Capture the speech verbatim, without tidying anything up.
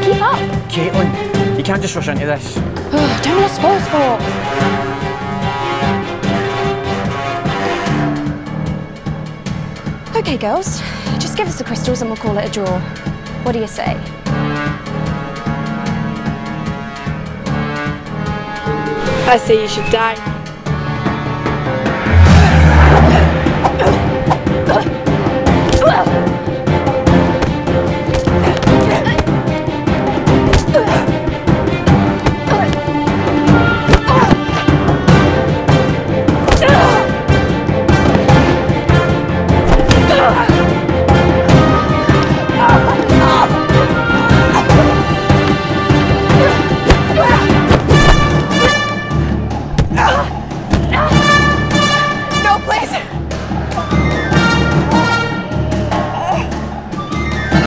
keep up. Caitlin, you can't just rush into this. Don't want to spoil sport. Okay, girls, just give us the crystals and we'll call it a draw. What do you say? I say you should die.